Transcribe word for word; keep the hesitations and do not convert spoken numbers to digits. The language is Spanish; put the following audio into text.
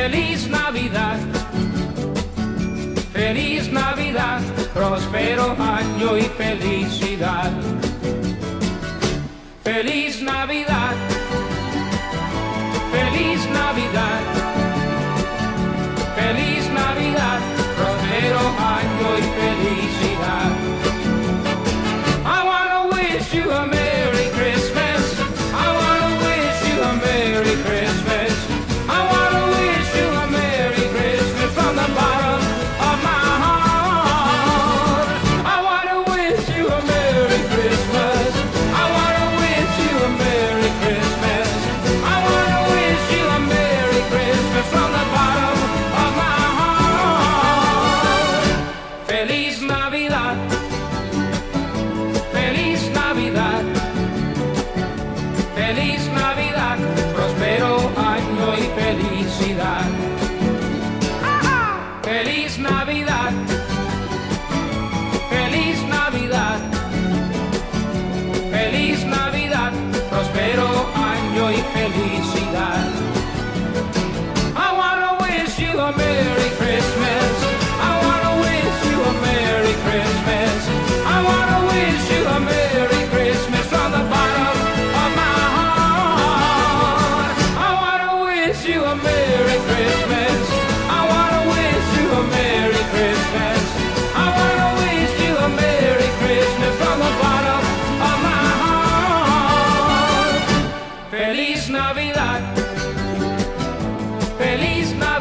Feliz Navidad, Feliz Navidad, próspero año y felicidad. Feliz Navidad, Feliz Navidad, Feliz Navidad, próspero año y felicidad. I wanna wish you a Merry Christmas. I wanna wish you a Merry Christmas. I wanna wish you a Merry Christmas from the bottom of my heart. I wanna wish you a Merry Christmas. I wanna wish you a Merry Christmas. I wanna wish you a Merry Christmas from the bottom of my heart. Feliz Navidad, Feliz Navidad, Feliz Navidad, próspero año y felicidad. Feliz Navidad, Feliz Navidad, Feliz Navidad, próspero año y felicidad. I wanna wish you a Merry Christmas. I wanna wish you a Merry Christmas. I wanna wish you a Merry Christmas from the bottom of my heart. I wanna wish you a Merry Christmas. I wanna wish you a Merry Christmas. I wanna wish you a Merry Christmas from the bottom of my heart. Feliz Navidad, Feliz Navidad.